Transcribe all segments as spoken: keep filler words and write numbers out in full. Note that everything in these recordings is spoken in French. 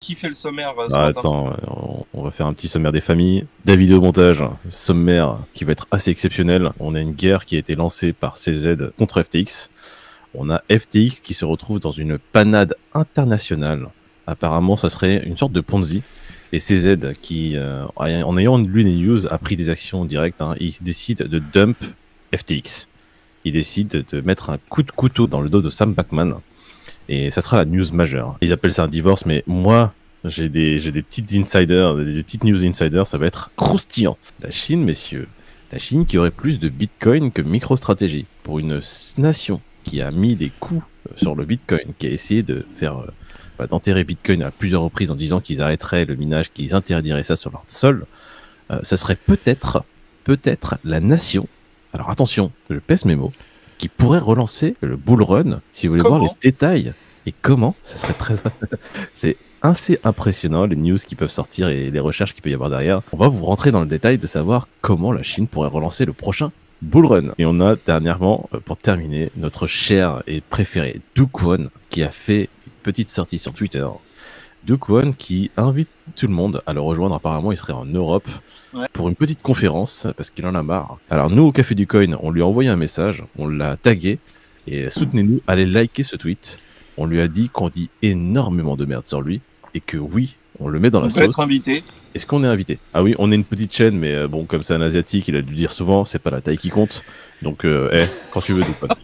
qui fait le sommaire euh, ce Ah, matin? attends, on, on va faire un petit sommaire des familles. David au montage, sommaire qui va être assez exceptionnel. On a une guerre qui a été lancée par C Z contre F T X. On a F T X qui se retrouve dans une panade internationale. Apparemment, ça serait une sorte de Ponzi. Et C Z qui, euh, en ayant lu les news, a pris des actions directes. Hein. Il décide de dump F T X. Il décide de mettre un coup de couteau dans le dos de Sam Bankman. Et ça sera la news majeure. Ils appellent ça un divorce, mais moi, j'ai des, j'ai des petites insiders, des petites news insiders, ça va être croustillant. La Chine, messieurs, la Chine qui aurait plus de Bitcoin que MicroStrategy. Pour une nation qui a mis des coups sur le Bitcoin, qui a essayé de faire, euh, bah, d'enterrer Bitcoin à plusieurs reprises en disant qu'ils arrêteraient le minage, qu'ils interdiraient ça sur leur sol, euh, ça serait peut-être, peut-être la nation, alors attention, je pèse mes mots, qui pourrait relancer le bull run, si vous voulez Comment? voir les détails. Et comment, ça serait très... C'est assez impressionnant, les news qui peuvent sortir et les recherches qu'il peut y avoir derrière. On va vous rentrer dans le détail de savoir comment la Chine pourrait relancer le prochain bull run. Et on a dernièrement, pour terminer, notre cher et préféré Do Kwon, qui a fait une petite sortie sur Twitter. Do Kwon qui invite tout le monde à le rejoindre. Apparemment, il serait en Europe ouais. pour une petite conférence parce qu'il en a marre. Alors nous, au Café du Coin, on lui a envoyé un message, on l'a tagué et soutenez-nous, allez liker ce tweet. On lui a dit qu'on dit énormément de merde sur lui et que oui, on le met dans on la sauce. sauce. On peut être invité. Est-ce qu'on est invité? Ah oui, on est une petite chaîne, mais euh, bon, comme c'est un asiatique, il a dû le dire souvent, c'est pas la taille qui compte. Donc, euh, hey, quand tu veux, Do Kwon.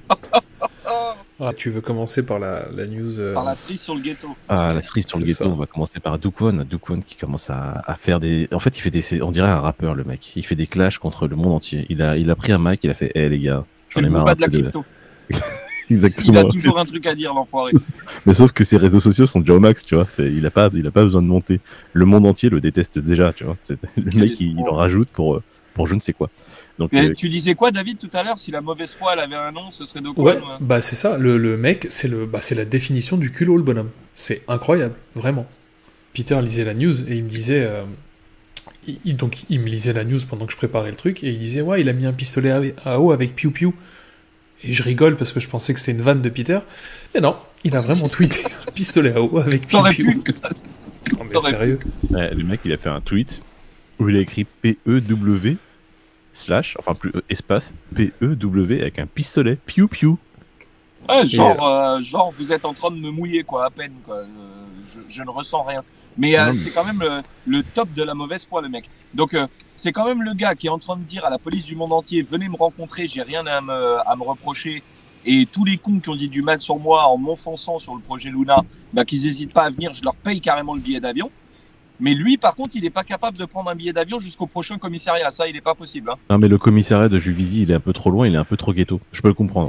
Ah, tu veux commencer par la, la news euh... Par la cerise sur le ghetto. Ah, la cerise sur le ghetto, ça. On va commencer par Do Kwon. Do Kwon qui commence à, à faire des... En fait, il fait des... On dirait un rappeur, le mec. Il fait des clashs contre le monde entier. Il a, il a pris un mic, il a fait « Eh hey, les gars, j'en ai marre de la crypto. De... » Exactement. Il a toujours un truc à dire, l'enfoiré. Mais sauf que ses réseaux sociaux sont déjà au max, tu vois. Il a pas, il a pas besoin de monter. Le monde entier le déteste déjà, tu vois. Le Quel mec, il, il en rajoute pour, pour je ne sais quoi. Donc, mais euh... tu disais quoi, David, tout à l'heure? Si la mauvaise foi, elle avait un nom, ce serait Do Kwon. Ouais, ouais. Bah c'est ça. Le, le mec, c'est le, bah c'est la définition du culot, le bonhomme. C'est incroyable, vraiment. Peter lisait la news et il me disait, euh, il, donc il me lisait la news pendant que je préparais le truc et il disait ouais, il a mis un pistolet à, à eau avec piou piou. Et je rigole parce que je pensais que c'était une vanne de Peter. Mais non, il a vraiment tweeté un pistolet à eau avec piou piou. Non mais sérieux. Ouais, le mec, il a fait un tweet où il a écrit P E W slash, enfin plus euh, espace P E W avec un pistolet piou piou. Ouais, genre, euh, genre vous êtes en train de me mouiller quoi, à peine quoi. Euh, je, je ne ressens rien. Mais, euh, mais... c'est quand même le, le top de la mauvaise foi, le mec. Donc euh, c'est quand même le gars qui est en train de dire à la police du monde entier, venez me rencontrer, j'ai rien à me, à me reprocher. Et tous les cons qui ont dit du mal sur moi en m'enfonçant sur le projet Luna, bah, qu'ils n'hésitent pas à venir, je leur paye carrément le billet d'avion. Mais lui, par contre, il n'est pas capable de prendre un billet d'avion jusqu'au prochain commissariat. Ça, il n'est pas possible. Hein. Non, mais le commissariat de Juvisy, il est un peu trop loin, il est un peu trop ghetto. Je peux le comprendre.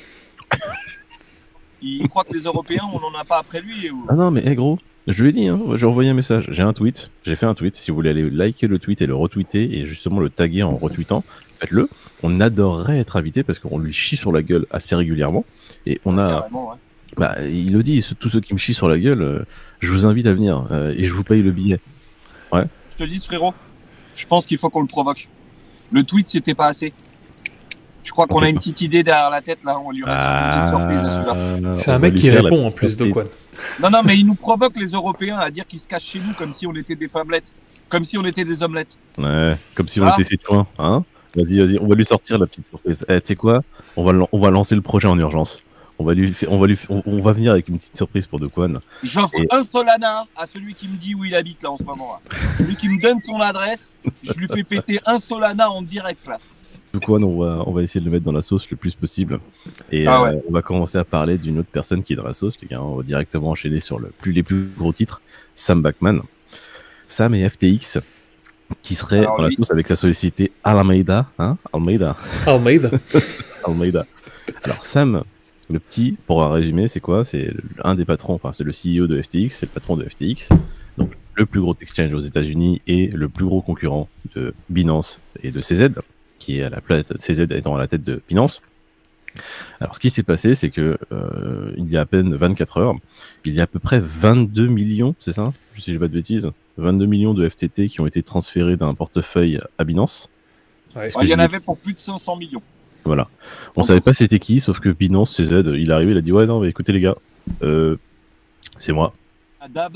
Il croit que les Européens, on n'en a pas après lui. Ou... Ah non, mais hey, gros, je lui ai dit, hein, j'ai envoyé un message. J'ai un tweet, j'ai fait un tweet. Si vous voulez aller liker le tweet et le retweeter et justement le taguer en retweetant, faites-le. On adorerait être invité parce qu'on lui chie sur la gueule assez régulièrement. Et on a. Carrément, ouais. Bah, il le dit, tous ceux qui me chient sur la gueule, euh, je vous invite à venir euh, et je vous paye le billet. Ouais. Je te le dis, frérot, je pense qu'il faut qu'on le provoque. Le tweet, c'était pas assez. Je crois qu'on a une petite idée derrière la tête, là, on lui reste ah, une petite surprise à celui-là. C'est un mec qui répond en plus, Do Kwon. Non, non, mais il nous provoque, les Européens, à dire qu'ils se cachent chez nous comme si on était des fablettes, comme si on était des omelettes. Ouais, comme si on ah. était ses points, hein. Vas-y, vas-y, on va lui sortir la petite surprise. Eh, tu sais quoi, on va, on va lancer le projet en urgence. On va, lui, on, va lui, on, on va venir avec une petite surprise pour Do Kwon. J'offre et... un Solana à celui qui me dit où il habite là en ce moment. Là. Celui qui me donne son adresse, je lui fais péter un Solana en direct là. Do Kwon, on va, on va essayer de le mettre dans la sauce le plus possible. Et ah euh, ouais. on va commencer à parler d'une autre personne qui est dans la sauce. Les gars, on va directement enchaîner sur le plus, les plus gros titres. Sam Bankman. Sam et F T X qui serait Alors, dans la sauce avec sa société Alameda. Hein Almeida. Almeida. Almeida. Alors Sam... Le petit, pour un résumé, c'est quoi? C'est un des patrons, enfin c'est le C E O de F T X, c'est le patron de F T X, donc le plus gros exchange aux États-Unis et le plus gros concurrent de Binance et de C Z, qui est à la tête, C Z étant à la tête de Binance. Alors ce qui s'est passé, c'est que euh, il y a à peine vingt-quatre heures, il y a à peu près vingt-deux millions, c'est ça? Si je dis pas de bêtises, vingt-deux millions de F T T qui ont été transférés d'un portefeuille à Binance. Ouais, il y en avait pour plus de cinq cents millions. Voilà. On oh, savait pas c'était qui, sauf que Binance, C Z, il est arrivé, il a dit ouais non mais écoutez les gars, euh, c'est moi. Adab.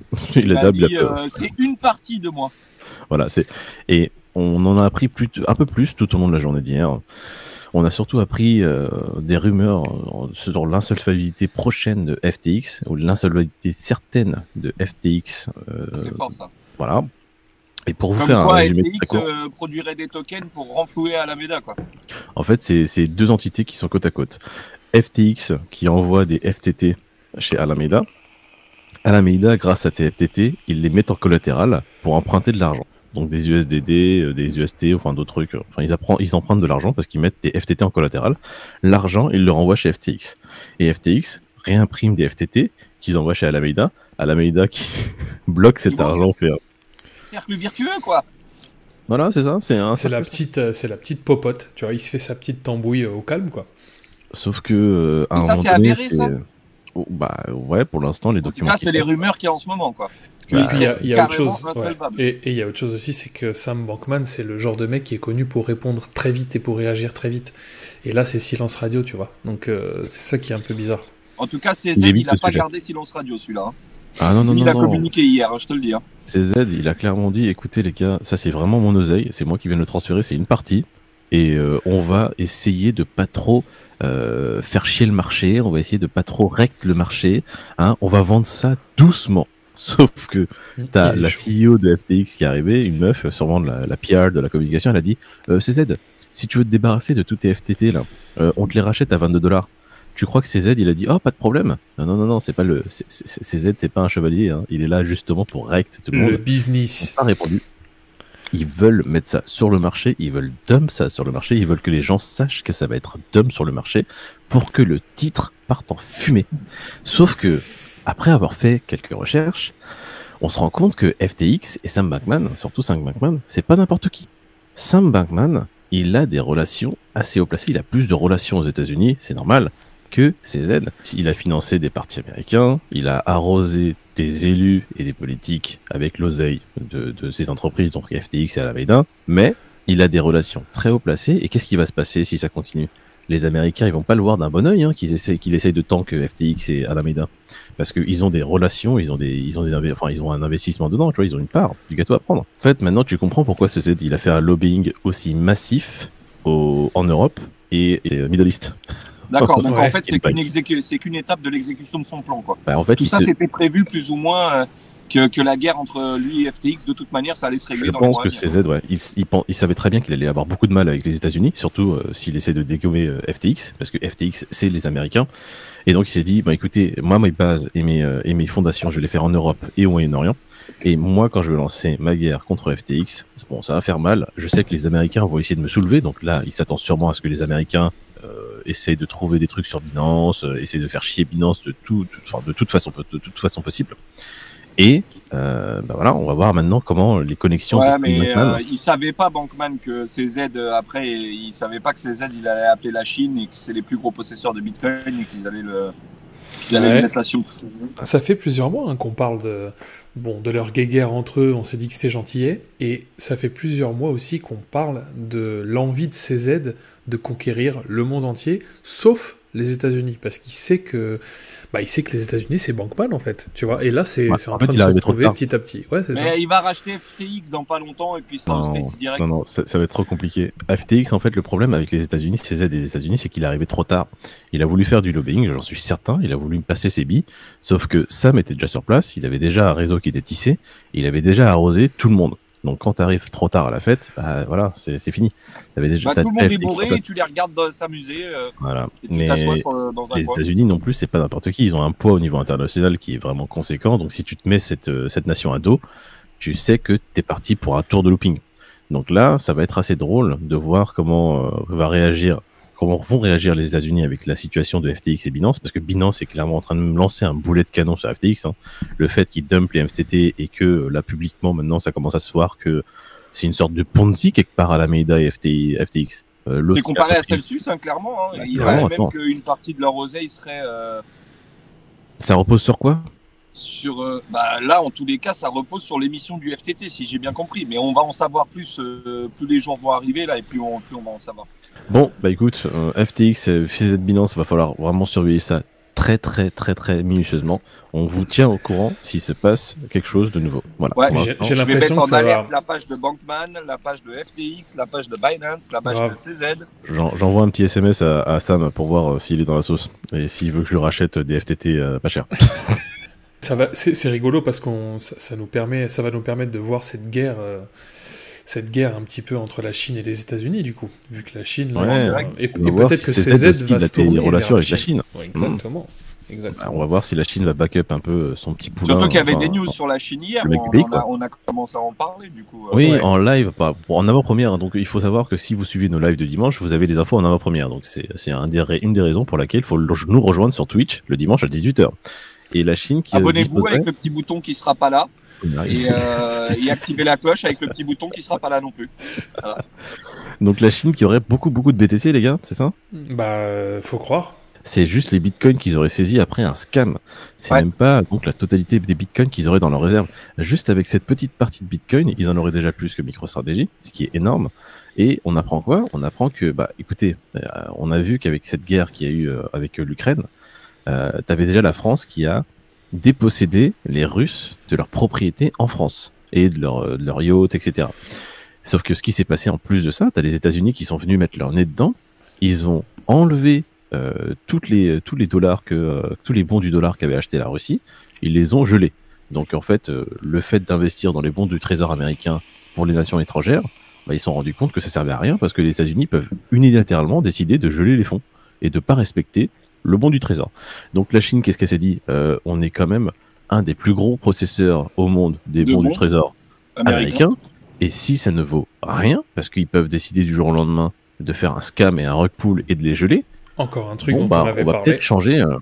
il, il a a dab, il a dit, fait- euh, c'est une partie de moi. Voilà, c'est et on en a appris plus, un peu plus tout au long de la journée d'hier. On a surtout appris euh, des rumeurs euh, sur l'insolvabilité prochaine de F T X ou l'insolvabilité certaine de F T X. Euh, C'est fort ça. voilà. Et pour vous Comme faire un quoi résumé F T très X court, euh, produirait des tokens pour renflouer Alameda quoi. en fait, c'est c'est deux entités qui sont côte à côte. F T X qui envoie des F T T chez Alameda. Alameda, grâce à ces F T T, ils les mettent en collatéral pour emprunter de l'argent. Donc des U S D D, euh, des U S T, enfin d'autres trucs. Enfin, ils, apprennent, ils empruntent de l'argent parce qu'ils mettent des F T T en collatéral. L'argent, ils le renvoient chez F T X. Et F T X réimprime des F T T qu'ils envoient chez Alameda. Alameda qui bloque cet argent. Fait... Cercle vertueux quoi. Voilà, c'est ça. C'est un C'est la petite, euh, c'est la petite popote. Tu vois, il se fait sa petite tambouille euh, au calme, quoi. Sauf que euh, à Et un ça, moment c'est donné, avéré, c'est- ça Oh, bah ouais, pour l'instant, les En tout documents. cas, qui c'est les sortent- rumeurs qu'il y a en ce moment quoi. Et Bah, puis, il y a, il y a autre carrément chose. ouais. insolvable. Et et il y a autre chose aussi, c'est que Sam Bankman, c'est le genre de mec qui est connu pour répondre très vite et pour réagir très vite. Et là, c'est silence radio, tu vois. Donc, euh, c'est ça qui est un peu bizarre. En tout cas, C Z, Il évite il a le pas sujet. gardé silence radio celui-là. hein. Ah non, non, il non, a non. communiqué hier, hein, je te le dis. hein. C Z, il a clairement dit, écoutez les gars, ça c'est vraiment mon oseille, c'est moi qui viens de le transférer, c'est une partie, et euh, on va essayer de pas trop euh, faire chier le marché, on va essayer de pas trop rect le marché, hein, on va vendre ça doucement. Sauf que t'as Il est la chaud. C E O de F T X qui est arrivée, une meuf, sûrement de la, la P R, de la communication, elle a dit, euh, C Z, si tu veux te débarrasser de tous tes F T T là, euh, on te les rachète à vingt-deux dollars. Tu crois que C Z, il a dit, oh, pas de problème. Non, non, non, non, c'est pas le, c'est- c'est- c'est- C Z, c'est pas un chevalier, hein. Il est là justement pour rect tout le monde. Le Ils n'ont business. pas répondu. Ils veulent mettre ça sur le marché, ils veulent dump ça sur le marché, ils veulent que les gens sachent que ça va être dump sur le marché pour que le titre parte en fumée. Sauf que, après avoir fait quelques recherches, on se rend compte que F T X et Sam Bankman, surtout Sam Bankman, c'est pas n'importe qui. Sam Bankman, il a des relations assez haut placées, il a plus de relations aux États-Unis, c'est normal, que C Z. Il a financé des partis américains, il a arrosé des élus et des politiques avec l'oseille de, de ces entreprises, donc F T X et Alameda, mais il a des relations très haut placées, et qu'est-ce qui va se passer si ça continue? Les Américains, ils vont pas le voir d'un bon oeil, hein, qu'ils essayent, qu'il essaye de tank F T X et Alameda, parce qu'ils ont des relations, ils ont des, ils ont des, inve- enfin, ils ont un investissement dedans, tu vois, ils ont une part du gâteau à prendre. En fait, maintenant, tu comprends pourquoi ce Z, il a fait un lobbying aussi massif au, en Europe et, et Middle East. D'accord, donc Ouais, en fait, c'est Impact. qu'une exécu- c'est qu'une étape de l'exécution de son plan. quoi. Bah, en fait, Tout il ça, se- c'était prévu plus ou moins euh, que, que la guerre entre lui et F T X, de toute manière, ça allait se régler Je dans les pense mois que à venir. C Z, ouais, il, il, pen- il savait très bien qu'il allait avoir beaucoup de mal avec les États-Unis, surtout euh, s'il essaie de dégommer euh, F T X, parce que F T X, c'est les Américains. Et donc, il s'est dit, bah, écoutez, moi, mes bases et mes, euh, et mes fondations, je vais les faire en Europe et au Moyen-Orient. Et moi, quand je vais lancer ma guerre contre F T X, bon, ça va faire mal. Je sais que les Américains vont essayer de me soulever, donc là, il s'attend sûrement à ce que les Américains euh, essayent de trouver des trucs sur Binance, euh, essayent de faire chier Binance de, tout, de, enfin, de toute façon, de toute façon possible. Et euh, bah voilà, on va voir maintenant comment les connexions Ouais, de Steve mais Bankman- euh, il savait pas, Bankman, que C Z, euh, après, il savait pas que C Z, il allait appeler la Chine et que c'est les plus gros possesseurs de Bitcoin et qu'ils allaient le, qu'ils allaient Ouais. lui mettre la sion. Ça fait plusieurs mois hein, qu'on parle de, bon, de leur guéguerre entre eux, on s'est dit que c'était gentillet, et ça fait plusieurs mois aussi qu'on parle de l'envie de C Z de conquérir le monde entier, sauf les États-Unis, parce qu'il sait que, bah, il sait que les États-Unis c'est Bankman en fait, tu vois, et là c'est Ouais, c'est en en fait, train il de est se arrivé trop retrouver tard. petit à petit. Ouais, c'est ça. Mais il va racheter F T X dans pas longtemps et puis ça au Non, States direct. non, non, ça, ça va être trop compliqué. F T X, en fait, le problème avec les États-Unis, C Z et les États-Unis, c'est qu'il est arrivé trop tard. Il a voulu faire du lobbying, j'en suis certain, il a voulu passer ses billes, sauf que Sam était déjà sur place, il avait déjà un réseau qui était tissé, et il avait déjà arrosé tout le monde. Donc quand t'arrives trop tard à la fête, bah voilà, c'est c'est fini. T'avais déjà, Bah, t'as tout le monde F est T X bourré sur place. et tu les regardes dans- s'amuser euh, Voilà. et tu Mais t'assois sur- dans un les coin. États-Unis non plus, c'est pas n'importe qui. Ils ont un poids au niveau international qui est vraiment conséquent. Donc si tu te mets cette, euh, cette nation à dos, tu sais que t'es parti pour un tour de looping. Donc là, ça va être assez drôle de voir comment euh, va réagir, comment vont réagir les États-Unis avec la situation de F T X et Binance, parce que Binance est clairement en train de me lancer un boulet de canon sur F T X. Hein. Le fait qu'ils dumpent les F T T et que euh, là publiquement maintenant ça commence à se voir que c'est une sorte de Ponzi quelque part à Alameda et F T X. Euh, l'autre, C'est comparé il a à pris- Celsius, hein, clairement. Hein. Ouais, Il clairement, paraît même attends. qu'une partie de leur oseille serait euh, Ça repose sur quoi? sur. euh, bah, là, en tous les cas, ça repose sur l'émission du F T T, si j'ai bien compris. Mais on va en savoir plus. euh, plus les jours vont arriver, là, et plus on, plus on va en savoir. Bon, bah écoute, euh, F T X, euh, C Z Binance, va falloir vraiment surveiller ça très très très très minutieusement. On vous tient au courant s'il se passe quelque chose de nouveau. Voilà. Ouais, Pour j'ai- l'instant, j'ai Je vais l'impression mettre que en ça alerte va. la page de Bankman, la page de F T X, la page de Binance, la page Grave. de C Z. j'en- j'envoie un petit S M S à, à Sam pour voir euh, s'il est dans la sauce et s'il veut que je lui rachète des F T T euh, pas cher. Ça va, c'est c'est rigolo parce qu'on, ça, ça nous permet, ça va nous permettre de voir cette guerre, euh, cette guerre un petit peu entre la Chine et les États-Unis du coup, vu que la Chine, là, Ouais, c'est- ouais. et, et On va voir peut-être si que C Z C Z aussi, va il a se tourner des relations vers avec la Chine. Ouais, exactement, exactement. On va voir si la Chine va backup un peu son petit poulain. Surtout qu'il y avait enfin, des news sur la Chine hier, le mec on, du pays, en a, quoi. on a commencé à en parler du coup. Oui, Ouais. en live, pas en avant-première. Donc il faut savoir que si vous suivez nos lives de dimanche, vous avez les infos en avant-première. Donc c'est c'est un des ra- une des raisons pour laquelle il faut le- nous rejoindre sur Twitch le dimanche à dix-huit heures. Et la Chine qui euh, Abonnez-vous disposerait- avec le petit bouton qui sera pas là On arrive. et, euh, et activez la cloche avec le petit bouton qui sera pas là non plus. Donc la Chine qui aurait beaucoup beaucoup de B T C, les gars, c'est ça? Bah, euh, faut croire. C'est juste les bitcoins qu'ils auraient saisis après un scam. C'est Ouais. même pas donc la totalité des bitcoins qu'ils auraient dans leur réserve. Juste avec cette petite partie de bitcoin, ils en auraient déjà plus que MicroStrategy, ce qui est énorme. Et on apprend quoi? On apprend que, bah, écoutez, euh, on a vu qu'avec cette guerre qu'il y a eu euh, avec euh, l'Ukraine, euh, t'avais déjà la France qui a dépossédé les Russes de leurs propriétés en France et de leur, euh, de leur yacht, et cetera. Sauf que ce qui s'est passé en plus de ça, t'as les États-Unis qui sont venus mettre leur nez dedans. Ils ont enlevé euh, toutes les, tous les dollars que euh, tous les bons du dollar qu'avait acheté la Russie, ils les ont gelés. Donc en fait, euh, le fait d'investir dans les bons du Trésor américain pour les nations étrangères, bah, ils se sont rendus compte que ça servait à rien parce que les États-Unis peuvent unilatéralement décider de geler les fonds et de pas respecter le bon du Trésor. Donc la Chine, qu'est-ce qu'elle s'est dit? euh, On est quand même un des plus gros processeurs au monde des De bons bons du Trésor Américain. américains. Et si ça ne vaut rien, parce qu'ils peuvent décider du jour au lendemain de faire un scam et un rug pull et de les geler, Encore un truc bon, dont bah, on avait on va parlé. peut-être changer. euh,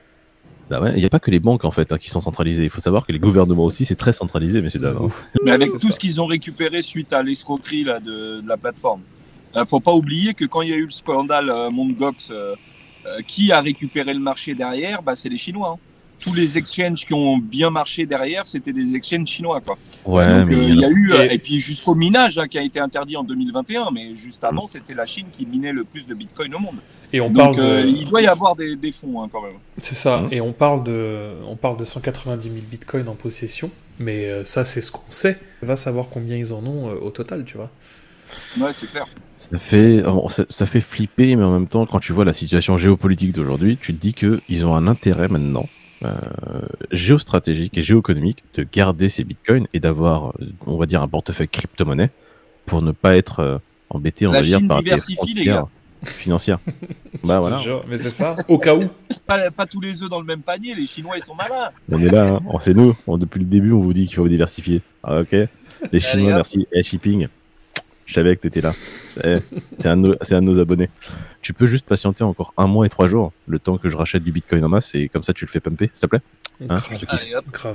Bah ouais, il n'y a pas que les banques en fait hein, qui sont centralisées. Il faut savoir que les gouvernements aussi, c'est très centralisé, messieurs dames. Ouf. Mais avec C'est tout ça. ce qu'ils ont récupéré suite à l'escroquerie là, de, de la plateforme. Euh, faut pas oublier que quand il y a eu le scandale euh, Mt. Gox, euh, euh, qui a récupéré le marché derrière? Bah, c'est les Chinois. hein. Tous les exchanges qui ont bien marché derrière, c'était des exchanges chinois. Quoi. Ouais, Donc, mais euh, il y en il y a- a eu, euh, Et- et puis jusqu'au minage hein, qui a été interdit en deux mille vingt et un, mais juste avant, c'était la Chine qui minait le plus de bitcoin au monde. Et on Donc parle de. euh, il doit y avoir des, des fonds hein, quand même. C'est ça, Mhm. et on parle de, on parle de cent quatre-vingt-dix mille bitcoins en possession, mais euh, ça c'est ce qu'on sait. Va savoir combien ils en ont euh, au total, tu vois. Ouais, c'est clair. ça fait, bon, ça, ça fait flipper, mais en même temps, quand tu vois la situation géopolitique d'aujourd'hui, tu te dis qu'ils ont un intérêt maintenant, euh, géostratégique et géoéconomique, de garder ces bitcoins et d'avoir, euh, on va dire, un portefeuille crypto-monnaie pour ne pas être euh, embêté, on La va dire, Chine par des diversifie, les frontières financières. Bah voilà, Genre, mais c'est ça, au cas où. Pas, pas tous les œufs dans le même panier, les Chinois ils sont malins. on est là, hein. Oh, c'est nous. On- depuis le début, on vous dit qu'il faut diversifier. Ah, ok. Les Chinois, hop. merci. Et shipping. Je savais que t'étais là. Eh, c'est un, de nos- c'est un de nos abonnés. Tu peux juste patienter encore un mois et trois jours, le temps que je rachète du bitcoin en masse, et comme ça tu le fais pumper, s'il te plaît. Hein, grave, je te kiffe. Allez, hop. grave.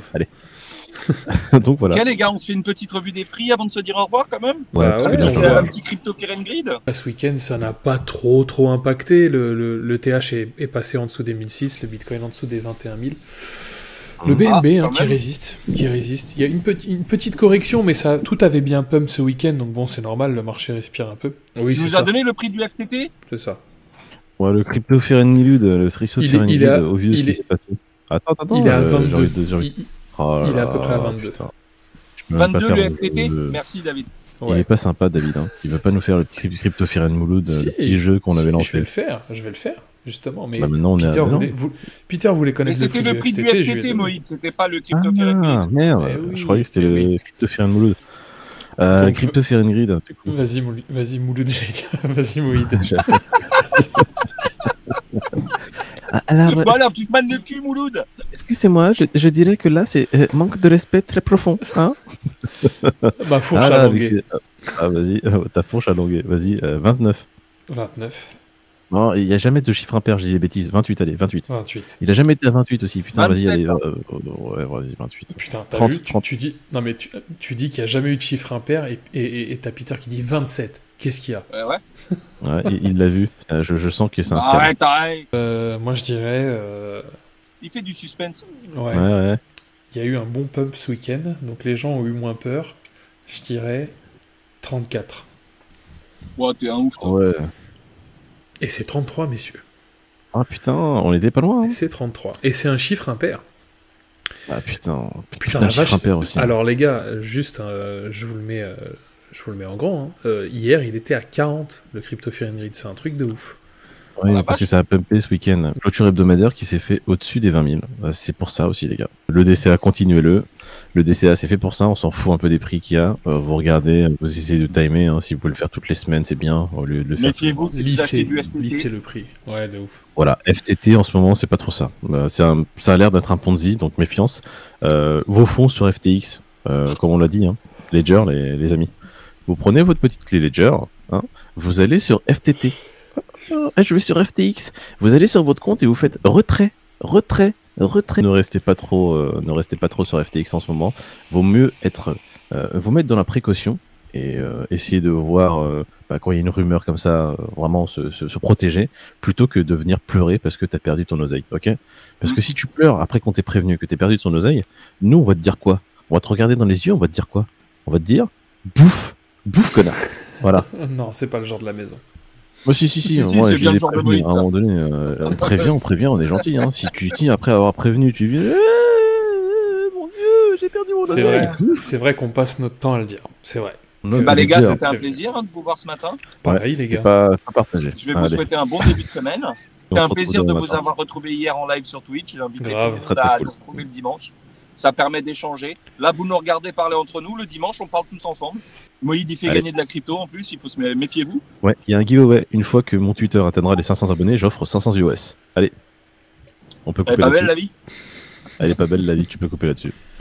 Donc voilà. Ok les gars, on se fait une petite revue des prix avant de se dire au revoir quand même. Ouais, Bah parce ouais, que déjà, on j'en va. vois- Un petit crypto fear and greed. Là, ce week-end, ça n'a pas trop trop impacté. Le, le, le T H est, est passé en dessous des mille six, le bitcoin en dessous des vingt et un mille. Le B N B Ah, hein, quand qui même. résiste, qui résiste. Il y a une, petite une petite correction, mais ça, tout avait bien pump ce week-end, donc bon, c'est normal, le marché respire un peu. Oui, Tu c'est nous ça. as donné le prix du F T T? C'est ça. Ouais, le crypto fear and greed, le crypto Il fear est- and il greed, est à- au vu de ce il qui est- s'est passé. Attends, attends, attends. Il est à euh, j'ai vingt-deux. envie de- j'ai envie de- Il- Oh là il est à là, peu près à vingt-deux. putain. Je peux même pas vingt-deux faire le mon- F T T. le- Merci David. Il Ouais. est pas sympa, David. Hein. Il veut pas nous faire le petit crypto fear and mouloud, Si, le petit jeu qu'on si, avait Je vais lancé. le faire, je vais le faire, justement. Mais Bah, maintenant, on est à- Peter, mais non. voulait, vous- Peter voulait Mais connaître le c'était prix, le prix du je lui ai F T T, donné. Moïse. C'était pas le crypto fear and Ah, greed. merde. Eh oui, je croyais que c'était eh le oui. crypto fear and mouloud. Euh, Donc, crypto fear and greed, du coup. Vas-y, Moul- vas-y, Mouloud, j'allais dire. Vas-y, Moïd. Ah, alors, Voilà, tu te mannes le cul, Mouloud. excusez-moi, je, je dirais que là, c'est euh, manque de respect très profond. Hein Bah, fourche ah, à là, longuer. avec- ah, vas-y, euh, ta fourche à longuer. Vas-y, euh, vingt-neuf. vingt-neuf. Non, il n'y a jamais de chiffre impair, je dis des bêtises. vingt-huit, allez, vingt-huit. vingt-huit. Il a jamais été à vingt-huit aussi. Putain, vas-y, vingt-sept, allez. hein. euh, euh, ouais, vas-y, vingt-huit. Putain, t'as trente, vu tu, trente. tu dis... Non, mais tu, tu dis qu'il n'y a jamais eu de chiffre impair et, et, et, et t'as Peter qui dit vingt-sept. Qu'est-ce qu'il y a? Ouais, ouais. Ouais, il il l'a vu. Euh, Je, je sens que c'est un scam. Arrête, arrête. euh, Moi, je dirais... euh, Il fait du suspense. Ouais. Ouais, ouais. Il y a eu un bon pump ce week-end, donc les gens ont eu moins peur. Je dirais trente-quatre. Ouais, t'es un ouf, toi. Ouais. Et c'est trente-trois, messieurs. Ah putain, on était pas loin. Hein. C'est trente-trois. Et c'est un chiffre impair. Ah putain, Putain, putain la chiffre vache. impair aussi. Alors les gars, juste, euh, je vous le mets, euh, je vous le mets en grand. Hein. Euh, hier, il était à quarante, le Crypto Fear and Greed. C'est un truc de ouf. Oui, Oh, la parce vache. que ça a pumpé ce week-end. Clôture hebdomadaire qui s'est fait au-dessus des vingt mille. Euh, C'est pour ça aussi, les gars. Le D C A, continuez-le. Le D C A, c'est fait pour ça. On s'en fout un peu des prix qu'il y a. Euh, vous regardez, vous essayez de timer. Hein. Si vous pouvez le faire toutes les semaines, c'est bien. Au lieu de le faire. Méfiez-vous si vous Lisser, achetez du S T lisser T. le prix. Ouais, de ouf. Voilà, F T T en ce moment, c'est pas trop ça. Euh, c'est un- ça a l'air d'être un Ponzi, donc méfiance. Euh, vos fonds sur F T X, euh, comme on l'a dit, hein, Ledger, les, les amis. Vous prenez votre petite clé Ledger, hein, vous allez sur F T T. Ah, ah, je vais sur F T X. Vous allez sur votre compte et vous faites retrait, retrait, retrait. Ne restez pas trop, euh, ne restez pas trop sur F T X en ce moment. Vaut mieux être, euh, vous mettre dans la précaution et euh, essayer de voir euh, bah, quand il y a une rumeur comme ça, euh, vraiment se, se, se protéger, plutôt que de venir pleurer parce que tu as perdu ton oseille, ok? Parce que si tu pleures après qu'on t'ait prévenu que tu as perdu ton oseille, nous on va te dire quoi? On va te regarder dans les yeux, on va te dire quoi? On va te dire bouffe, bouffe connard. Voilà. Non, c'est pas le genre de la maison. Moi si si si, Si, si, moi c'est je bien les ai le genre de prévenus, Moïse, à un ça. moment donné, euh, on prévient, on prévient, on est gentil, hein. Si tu dis après avoir prévenu, tu viens, Eh, mon Dieu, j'ai perdu mon C'est oseille. vrai, c'est vrai qu'on passe notre temps à le dire. C'est vrai. On Bah peut les le gars, dire. c'était un plaisir hein, de vous voir ce matin. Pareil, les c'était gars. Pas, pas partagé. Je vais vous Allez, souhaiter un bon début de semaine. on C'était se un retrouve plaisir de demain vous matin. avoir retrouvé hier en live sur Twitch. J'ai invité Grave. tout le Très, monde très à cool. nous retrouver le dimanche. Ça permet d'échanger. Là, vous nous regardez parler entre nous. Le dimanche, on parle tous ensemble. Moïd, il fait Allez. gagner de la crypto en plus. Il faut se mé- méfiez-vous. Ouais, il y a un giveaway. Une fois que mon Twitter atteindra les cinq cents abonnés, j'offre cinq cents U S. Allez, on peut Elle est couper pas belle là-dessus. la vie. Elle est pas belle la vie, tu peux couper là-dessus.